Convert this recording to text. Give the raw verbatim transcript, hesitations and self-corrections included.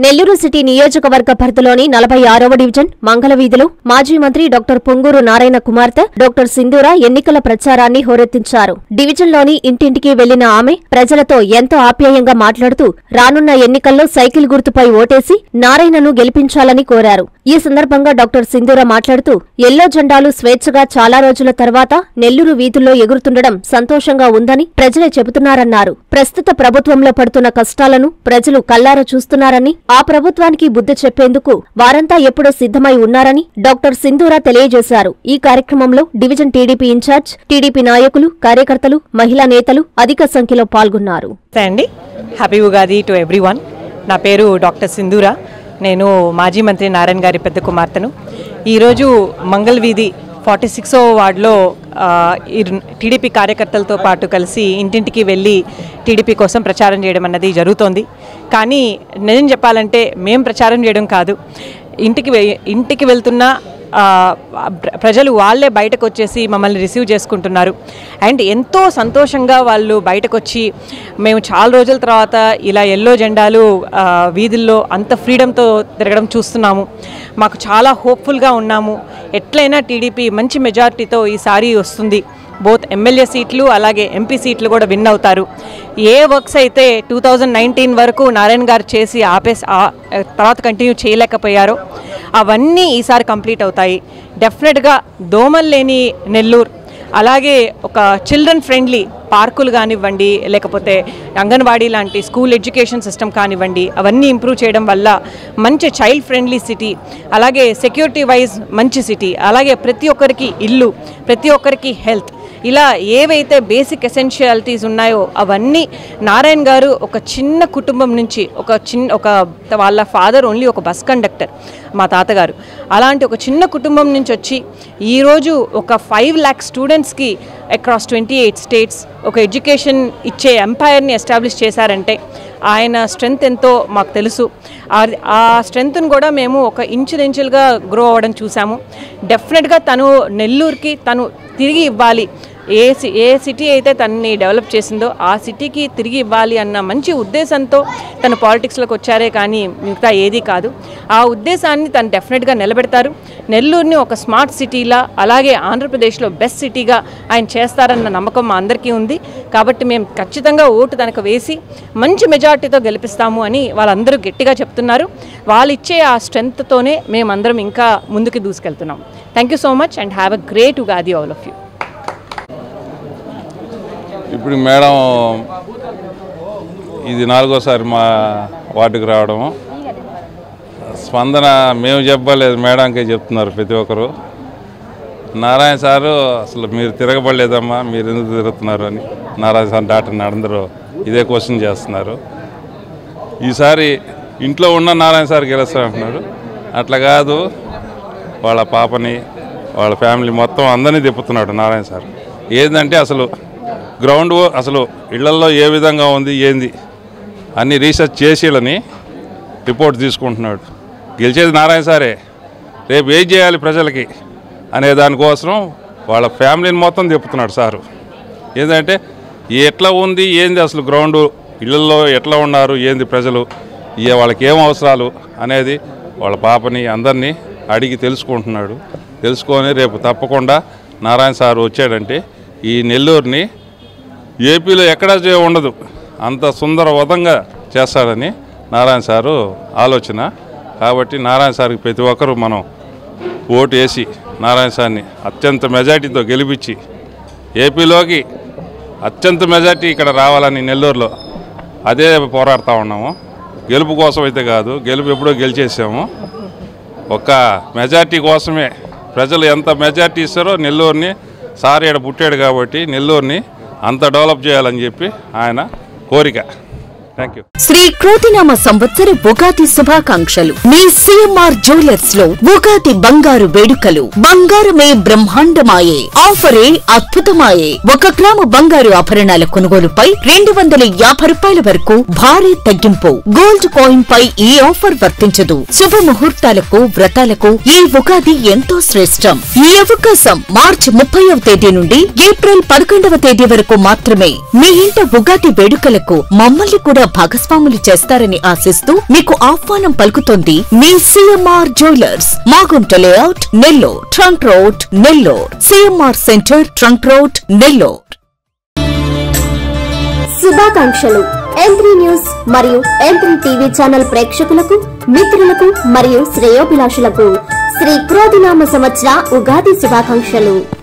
Nellore city నియోజకవర్గ పరిధిలోని నలభై ఆరవ డివిజన్ మంగళవీధిలో మాజీ మంత్రి డాక్టర్ పొంగూరు నారాయణ కుమార్తె డాక్టర్ సింధూర ఎన్నికల ప్రచారాన్ని హోరెత్తించారు. డివిజన్లోని ఇంటింటికి వెళ్లిన ఆమె ప్రజలతో ఎంతో ఆప్యాయంగా మాట్లాడుతూ రానున్న ఎన్నికల్లో సైకిల్ గుర్తుపై ఓటేసి నారాయణను గెలిపించాలని కోరారు. ఈ సందర్భంగా డాక్టర్ సింధూర మాట్లాడుతూ ఎల్లో జెండాలు స్వేచ్ఛగా చాలా రోజుల తర్వాత నెల్లూరు వీధుల్లో ఎగురుతుండడం సంతోషంగా ఉందని ప్రజలే చెబుతున్నారన్నారు. ప్రస్తుత ప్రభుత్వంలో పడుతున్న కష్టాలను ప్రజలు కల్లారా చూస్తున్నారని, ఆ ప్రభుత్వానికి బుద్ధి చెప్పేందుకు వారంతా ఎప్పుడూ సిద్ధమై ఉన్నారని డాక్టర్ సింధూర తెలియజేశారు. ఈ కార్యక్రమంలో డివిజన్ టీడీపీ ఇన్ఛార్జ్, టీడీపీ నాయకులు, కార్యకర్తలు, మహిళా నేతలు అధిక సంఖ్యలో పాల్గొన్నారు. Happy Ugadi to everyone. నా పేరు డాక్టర్ సింధూర. నేను మాజీ మంత్రి నారాయణ గారి పెద్ద కుమార్తెను. ఈరోజు మంగళ వీధి ఫార్టీ సిక్స్ వార్డులో టీడీపీ కార్యకర్తలతో పాటు కలిసి ఇంటింటికి వెళ్ళి టీడీపీ కోసం ప్రచారం చేయడం అన్నది జరుగుతోంది. కానీ నిజం చెప్పాలంటే మేము ప్రచారం చేయడం కాదు, ఇంటికి ఇంటికి వెళ్తున్న ప్రజలు వాళ్ళే బయటకు వచ్చేసి మమ్మల్ని రిసీవ్ చేసుకుంటున్నారు. అండ్ ఎంతో సంతోషంగా వాళ్ళు బయటకు వచ్చి మేము చాలా రోజుల తర్వాత ఇలా ఎల్లో జెండాలు వీధుల్లో అంత ఫ్రీడమ్తో తిరగడం చూస్తున్నాము. మాకు చాలా హోప్ఫుల్గా ఉన్నాము. ఎట్లయినా టీడీపీ మంచి మెజారిటీతో ఈసారి వస్తుంది. బోత్ ఎమ్మెల్యే సీట్లు అలాగే ఎంపీ సీట్లు కూడా విన్ అవుతారు. ఏ వర్క్స్ అయితే టూ థౌజండ్ నైన్టీన్ వరకు నారాయణ గారు చేసి ఆపేసి తర్వాత కంటిన్యూ చేయలేకపోయారో అవన్నీ ఈసారి కంప్లీట్ అవుతాయి. డెఫినెట్గా దోమలు లేని నెల్లూరు, అలాగే ఒక చిల్డ్రన్ ఫ్రెండ్లీ పార్కులు కానివ్వండి, లేకపోతే అంగన్వాడీ లాంటి స్కూల్ ఎడ్యుకేషన్ సిస్టమ్ కానివ్వండి, అవన్నీ ఇంప్రూవ్ చేయడం వల్ల మంచి చైల్డ్ ఫ్రెండ్లీ సిటీ, అలాగే సెక్యూరిటీ వైజ్ మంచి సిటీ, అలాగే ప్రతి ఒక్కరికి ఇల్లు, ప్రతి ఒక్కరికి హెల్త్, ఇలా ఏవైతే బేసిక్ ఎసెన్షియాలిటీస్ ఉన్నాయో అవన్నీ నారాయణ గారు ఒక చిన్న కుటుంబం నుంచి, ఒక చిన్న ఒక వాళ్ళ ఫాదర్ ఓన్లీ ఒక బస్ కండక్టర్ మా తాతగారు, అలాంటి ఒక చిన్న కుటుంబం నుంచి వచ్చి ఈరోజు ఒక ఫైవ్ ల్యాక్ స్టూడెంట్స్కి అక్రాస్ ట్వంటీ ఎయిట్ స్టేట్స్ ఒక ఎడ్యుకేషన్ ఇచ్చే ఎంపైర్ని ఎస్టాబ్లిష్ చేశారంటే ఆయన స్ట్రెంగ్త్ ఎంతో మాకు తెలుసు. ఆ స్ట్రెంగ్త్ను కూడా మేము ఒక ఇంచులించులుగా గ్రో అవ్వడం చూసాము. డెఫినెట్గా తను నెల్లూరుకి తను తిరిగి ఇవ్వాలి, ఏ ఏ సిటీ అయితే తనని డెవలప్ చేసిందో ఆ సిటీకి తిరిగి ఇవ్వాలి అన్న మంచి ఉద్దేశంతో తను పాలిటిక్స్లోకి వచ్చారే కానీ మిగతా ఏదీ కాదు. ఆ ఉద్దేశాన్ని తను డెఫినెట్గా నిలబెడతారు. నెల్లూరుని ఒక స్మార్ట్ సిటీలా, అలాగే ఆంధ్రప్రదేశ్లో బెస్ట్ సిటీగా ఆయన చేస్తారన్న నమ్మకం మా అందరికీ ఉంది. కాబట్టి మేము ఖచ్చితంగా ఓటు తనకు వేసి మంచి మెజార్టీతో గెలిపిస్తాము అని వాళ్ళందరూ గట్టిగా చెప్తున్నారు. వాళ్ళు ఇచ్చే ఆ స్ట్రెంగ్త్తోనే మేమందరం ఇంకా ముందుకు దూసుకెళ్తున్నాం. Thank you so much and have a great Ugadi all of you. ఇప్పుడు మేడం ఇది నాలుగోసారి మా వార్డుకి రావడము. స్పందన మేము చెప్పలేదు, మేడంకే చెప్తున్నారు ప్రతి ఒక్కరు. నారాయణ సారు అసలు మీరు తిరగబడలేదమ్మా, మీరు ఎందుకు తిరుగుతున్నారు అని నారాయణ సార్ డాక్టర్ని అందరూ ఇదే క్వశ్చన్ చేస్తున్నారు. ఈసారి ఇంట్లో ఉన్న నారాయణ సార్ గెలుస్తారు అంటున్నారు. అట్లా కాదు, వాళ్ళ పాపని వాళ్ళ ఫ్యామిలీ మొత్తం అందరినీ తిప్పుతున్నాడు నారాయణ సార్. ఏంటంటే అసలు గ్రౌండ్ అసలు ఇళ్లల్లో ఏ విధంగా ఉంది ఏంది అన్ని రీసెర్చ్ చేసేలని రిపోర్ట్ తీసుకుంటున్నాడు. గెలిచేది నారాయణ సారే, రేపు ఏం చేయాలి ప్రజలకి అనే దానికోసం వాళ్ళ ఫ్యామిలీని మొత్తం తిప్పుతున్నాడు సారు. ఏంటంటే ఎట్లా ఉంది ఏంది అసలు గ్రౌండ్, ఇళ్లలో ఎట్లా ఉన్నారు ఏంది ప్రజలు, ఇక వాళ్ళకి ఏం అవసరాలు అనేది వాళ్ళ పాపని అందరినీ అడిగి తెలుసుకుంటున్నాడు. తెలుసుకొని రేపు తప్పకుండా నారాయణ సారు వచ్చాడంటే ఈ నెల్లూరుని ఏపీలో ఎక్కడా ఉండదు, అంత సుందరవతంగా చేస్తాడని నారాయణ సారు ఆలోచన. కాబట్టి నారాయణ సార్కి ప్రతి ఒక్కరూ మనం ఓటు వేసి నారాయణ సార్ని అత్యంత మెజార్టీతో గెలిపించి ఏపీలోకి అత్యంత మెజార్టీ ఇక్కడ రావాలని నెల్లూరులో అదే పోరాడుతూ ఉన్నాము. గెలుపు కోసం అయితే కాదు, గెలుపు ఎప్పుడో గెలిచేసాము. ఒక్క మెజార్టీ కోసమే ప్రజలు ఎంత మెజార్టీ ఇస్తారో నెల్లూరుని సార్ ఇక్కడ పుట్టాడు కాబట్టి నెల్లూరుని అంత డెవలప్ చేయాలని చెప్పి ఆయన కోరిక. Thank you. శ్రీ క్రోతినామ సంవత్సర ఉగాది శుభాకాంక్షలు. మీ సిఎంఆర్ జ్యువెలర్స్ లో ఉగాది బంగారు వేడుకలు. బంగారమే బ్రహ్మాండమాయే, ఆఫరే అద్భుతమాయే. ఒక గ్రాము బంగారు ఆభరణాల కొనుగోలుపై రెండు వందల యాభై రూపాయల వరకు భారీ తగ్గింపు. గోల్డ్ కాయిన్ పై ఈ ఆఫర్ వర్తించదు. శుభ ముహూర్తాలకు, వ్రతాలకు ఈ ఉగాది ఎంతో శ్రేష్టం. ఈ అవకాశం మార్చి ముప్పైవ తేదీ నుండి ఏప్రిల్ పదకొండవ తేదీ వరకు మాత్రమే. మీ ఇంట ఉగాది వేడుకలకు మమ్మల్ని కూడా కూడా భాగస్వాములు చేస్తారని ఆశిస్తూ మీకు ఆహ్వానం పలుకుతోంది మీ CMR jewellers, Magunta layout, Nellore, trunk road, Nellore. CMR centre, trunk road, Nellore. శుభాకాంక్షలు ఎం త్రీ న్యూస్ మరియు ఎం త్రీ టీవీ ఛానల్ ప్రేక్షకులకు, మిత్రులకు మరియు శ్రేయోభిలాషులకు శ్రీ క్రోధినామ సంవత్సర ఉగాది శుభాకాంక్షలు.